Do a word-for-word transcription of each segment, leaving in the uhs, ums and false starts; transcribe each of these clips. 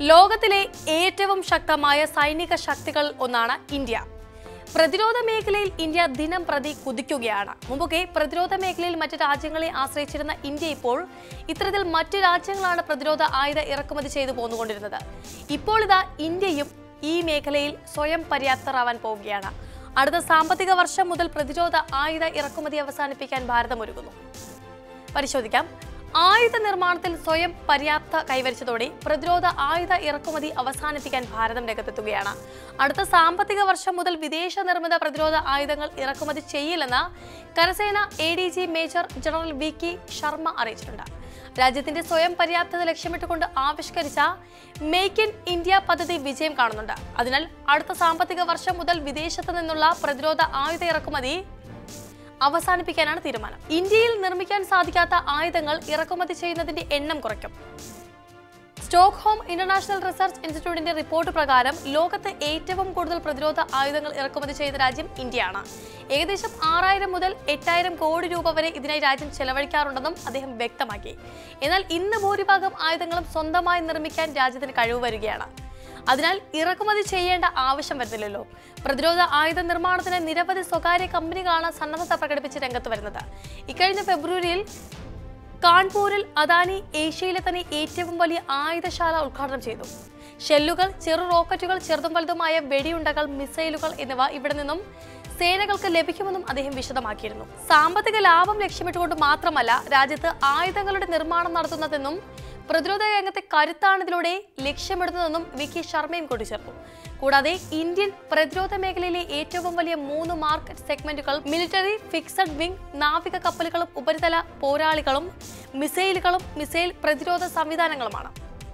ലോകത്തിലെ ഏറ്റവും ശക്തമായ സൈനിക ശക്തികൾ ഒന്നാണ് ഇന്ത്യ. പ്രതിരോധ മേഖലയിൽ ഇന്ത്യ ദിനം പ്രതി കുതിക്കുകയാണ്. മുമ്പൊക്കെ പ്രതിരോധ മേഖലയിൽ മറ്റ് രാജ്യങ്ങളെ ആശ്രയിച്ചിരുന്ന ഇന്ത്യ ഇപ്പോൾ ഇത്തരത്തിൽ മറ്റ് രാജ്യങ്ങളാണ് പ്രതിരോധ ആയുധ ഇറക്കുമതി ചെയ്തു പോന്നുകൊണ്ടിരുന്നത്. ഇപ്പോൾ ഇതാ ഇന്ത്യയും ഈ മേഖലയിൽ സ്വയം പര്യാപ്തരാവാൻ പോവുകയാണ്. അടുത്ത സാമ്പത്തിക വർഷം മുതൽ പ്രതിരോധ ആയുധ ഇറക്കുമതി അവസാനിപ്പിക്കാൻ ഭാരതം ഒരുങ്ങുന്നു. പരിശോധിക്കാം. ആയുധ നിർമ്മാണത്തിൽ സ്വയം പര്യാപ്ത കൈവരിച്ചതോടെ പ്രതിരോധ ആയുധ ഇറക്കുമതി അവസാനിപ്പിക്കാൻ ഭാരതം രംഗത്തെത്തുകയാണ്. അടുത്ത സാമ്പത്തിക വർഷം മുതൽ വിദേശ നിർമ്മിത പ്രതിരോധ ആയുധങ്ങൾ ഇറക്കുമതി ചെയ്യില്ലെന്ന് കരസേന A D G major general V K Sharma അറിയിച്ചിട്ടുണ്ട്. രാജ്യത്തിന്റെ സ്വയം പര്യാപ്തത ലക്ഷ്യമിട്ടുകൊണ്ട് ആവിഷ്കരിച്ച മേക്ക് ഇൻ ഇന്ത്യ പദ്ധതി വിജയം കാണുന്നുണ്ട്. അതിനാൽ അടുത്ത സാമ്പത്തിക വർഷം മുതൽ വിദേശത്ത് നിന്നുള്ള പ്രതിരോധ ആയുധ ഇറക്കുമതി അവസാനിപ്പിക്കാനാണ് തീരുമാനം. ഇന്ത്യയിൽ നിർമ്മിക്കാൻ സാധിക്കാത്ത ആയുധങ്ങൾ ഇറക്കുമതി ചെയ്യുന്നതിന്റെ എണ്ണം കുറയ്ക്കും. സ്റ്റോക്ക്ഹോം ഇന്റർനാഷണൽ റിസർച്ച് ഇൻസ്റ്റിറ്റ്യൂട്ടിന്റെ റിപ്പോർട്ട് പ്രകാരം ലോകത്ത് ഏറ്റവും കൂടുതൽ പ്രതിരോധ ആയുധങ്ങൾ ഇറക്കുമതി ചെയ്ത രാജ്യം ഇന്ത്യയാണ്. ഏകദേശം ആറായിരം മുതൽ എട്ടായിരം കോടി രൂപ വരെ ഇതിനായി രാജ്യം ചെലവഴിക്കാറുണ്ടെന്നും അദ്ദേഹം വ്യക്തമാക്കി. എന്നാൽ ഇന്ന് ഭൂരിഭാഗം ആയുധങ്ങളും സ്വന്തമായി നിർമ്മിക്കാൻ രാജ്യത്തിന് കഴിവ് വരികയാണ്. അതിനാൽ ഇറക്കുമതി ചെയ്യേണ്ട ആവശ്യം വരുന്നില്ലല്ലോ. പ്രതിരോധ ആയുധ നിർമ്മാണത്തിന് നിരവധി സ്വകാര്യ കമ്പനികളാണ് സന്നദ്ധത പ്രകടിപ്പിച്ച് രംഗത്ത് വരുന്നത്. ഇക്കഴിഞ്ഞ ഫെബ്രുവരിയിൽ കാൺപൂരിൽ അദാനി ഏഷ്യയിലെ തന്നെ ഏറ്റവും വലിയ ആയുധശാല ഉദ്ഘാടനം ചെയ്തു. ഷെല്ലുകൾ, ചെറു റോക്കറ്റുകൾ, ചെറുതും വലുതുമായ വെടിയുണ്ടകൾ, മിസൈലുകൾ എന്നിവ ഇവിടെ നിന്നും സേനകൾക്ക് ലഭിക്കുമെന്നും അദ്ദേഹം വിശദമാക്കിയിരുന്നു. സാമ്പത്തിക ലാഭം ലക്ഷ്യമിട്ടുകൊണ്ട് മാത്രമല്ല രാജ്യത്ത് ആയുധങ്ങളുടെ നിർമ്മാണം നടത്തുന്നതെന്നും പ്രതിരോധ രംഗത്തെ കരുത്താണ് ഇതിലൂടെ ലക്ഷ്യമിടുന്നതെന്നും വി കെ ശർമ്മയും കൂട്ടിച്ചേർത്തു. കൂടാതെ ഇന്ത്യൻ പ്രതിരോധ മേഖലയിലെ ഏറ്റവും വലിയ മൂന്ന് മാർക്കറ്റ് സെഗ്മെന്റുകൾ മിലിറ്ററി, ഫിക്സഡ് വിംഗ്, നാവിക കപ്പലുകളും ഉപരിതല പോരാളികളും മിസൈലുകളും മിസൈൽ പ്രതിരോധ സംവിധാനങ്ങളുമാണ്.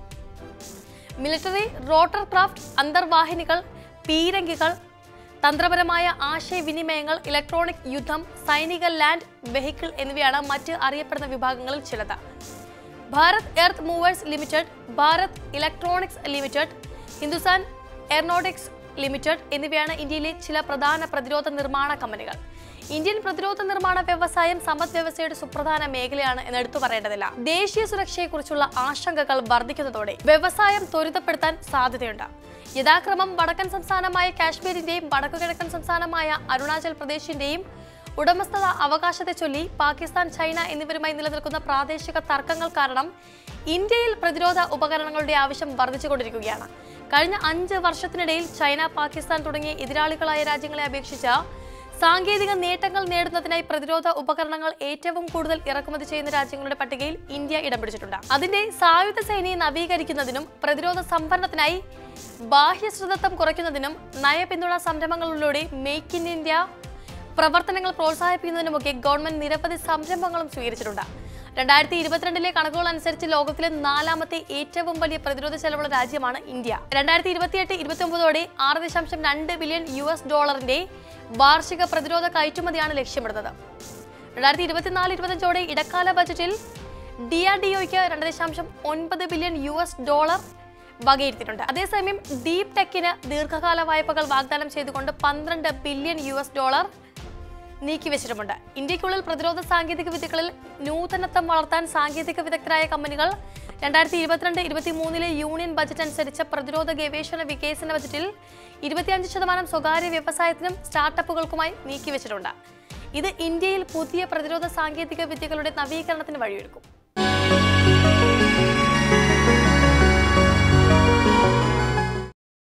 മിലിറ്ററി റോട്ടർ ക്രാഫ്റ്റ്, അന്തർവാഹിനികൾ, പീരങ്കികൾ, തന്ത്രപരമായ ആശയവിനിമയങ്ങൾ, ഇലക്ട്രോണിക് യുദ്ധം, സൈനിക ലാൻഡ് വെഹിക്കിൾ എന്നിവയാണ് മറ്റ് അറിയപ്പെടുന്ന വിഭാഗങ്ങളിൽ ചിലത്. Bharat earth movers limited, Bharat electronics limited, Hindustan aeronautics limited എന്നിവയാണ് ഇന്ത്യയിലെ ചില പ്രധാന പ്രതിരോധ നിർമ്മാണ കമ്പനികൾ. ഇന്ത്യൻ പ്രതിരോധ നിർമ്മാണ വ്യവസായം സമ്പദ് വ്യവസ്ഥയുടെ സുപ്രധാന മേഖലയാണ് എന്ന് എടുത്തു പറയേണ്ടതില്ല. ദേശീയ സുരക്ഷയെക്കുറിച്ചുള്ള ആശങ്കകൾ വർദ്ധിക്കുന്നതോടെ വ്യവസായം ത്വരിതപ്പെടുത്താൻ സാധ്യതയുണ്ട്. യഥാക്രമം വടക്കൻ സംസ്ഥാനമായ കാശ്മീരിന്റെയും വടക്കുകിഴക്കൻ സംസ്ഥാനമായ അരുണാചൽ പ്രദേശിന്റെയും ഉടമസ്ഥത അവകാശത്തെ ചൊല്ലി പാകിസ്ഥാൻ, ചൈന എന്നിവരുമായി നിലനിൽക്കുന്ന പ്രാദേശിക തർക്കങ്ങൾ കാരണം ഇന്ത്യയിൽ പ്രതിരോധ ഉപകരണങ്ങളുടെ ആവശ്യം വർദ്ധിച്ചുകൊണ്ടിരിക്കുകയാണ്. കഴിഞ്ഞ അഞ്ച് വർഷത്തിനിടയിൽ ചൈന, പാകിസ്ഥാൻ തുടങ്ങിയ എതിരാളികളായ രാജ്യങ്ങളെ അപേക്ഷിച്ച് സാങ്കേതിക നേട്ടങ്ങൾ നേടുന്നതിനായി പ്രതിരോധ ഉപകരണങ്ങൾ ഏറ്റവും കൂടുതൽ ഇറക്കുമതി ചെയ്യുന്ന രാജ്യങ്ങളുടെ പട്ടികയിൽ ഇന്ത്യ ഇടം പിടിച്ചിട്ടുണ്ട്. അതിന്റെ സായുധ സേനയെ നവീകരിക്കുന്നതിനും പ്രതിരോധ സംഭരണത്തിനായി ബാഹ്യശ്രിതത്വം കുറയ്ക്കുന്നതിനും നയപിന്തുണ സംരംഭങ്ങളിലൂടെ മേക്ക് ഇൻ ഇന്ത്യ പ്രവർത്തനങ്ങൾ പ്രോത്സാഹിപ്പിക്കുന്നതിനുമൊക്കെ ഗവൺമെന്റ് നിരവധി സംരംഭങ്ങളും സ്വീകരിച്ചിട്ടുണ്ട്. രണ്ടായിരത്തി ഇരുപത്തിരണ്ടിലെ കണക്കുകൾ അനുസരിച്ച് ലോകത്തിലെ നാലാമത്തെ ഏറ്റവും വലിയ പ്രതിരോധ ചെലവുള്ള രാജ്യമാണ് ഇന്ത്യ. രണ്ടായിരത്തി ഇരുപത്തിയെട്ട് ഇരുപത്തി ഒമ്പതോടെ ആറ് ദശാംശം രണ്ട് ബില്യൺ യു എസ് ഡോളറിന്റെ വാർഷിക പ്രതിരോധ കയറ്റുമതിയാണ് ലക്ഷ്യമിടുന്നത്. രണ്ടായിരത്തി ഇരുപത്തിനാല് ഇരുപത്തഞ്ചോടെ ഇടക്കാല ബജറ്റിൽ ഡി ആർ ഡി ഒയ്ക്ക് രണ്ട് ദശാംശം ഒൻപത് ബില്യൺ യു എസ് ഡോളർ വകയിരുത്തിയിട്ടുണ്ട്. അതേസമയം ഡീപ് ടെക്കിന് ദീർഘകാല വായ്പകൾ വാഗ്ദാനം ചെയ്തുകൊണ്ട് പന്ത്രണ്ട് ബില്യൺ യു എസ് ഡോളർ നീക്കിവെച്ചിട്ടുമുണ്ട്. ഇന്ത്യക്കുള്ളിൽ പ്രതിരോധ സാങ്കേതിക വിദ്യകളിൽ നൂതനത്വം വളർത്താൻ സാങ്കേതിക വിദഗ്ധരായ കമ്പനികൾ രണ്ടായിരത്തി ഇരുപത്തിരണ്ട് ഇരുപത്തി മൂന്നിലെ യൂണിയൻ ബജറ്റ് അനുസരിച്ച് പ്രതിരോധ ഗവേഷണ വികസന ബജറ്റിൽ ഇരുപത്തിയഞ്ച് ശതമാനം സ്വകാര്യ വ്യവസായത്തിനും സ്റ്റാർട്ടപ്പുകൾക്കുമായി നീക്കിവെച്ചിട്ടുണ്ട്. ഇത് ഇന്ത്യയിൽ പുതിയ പ്രതിരോധ സാങ്കേതിക വിദ്യകളുടെ നവീകരണത്തിന് വഴിയൊരുക്കും.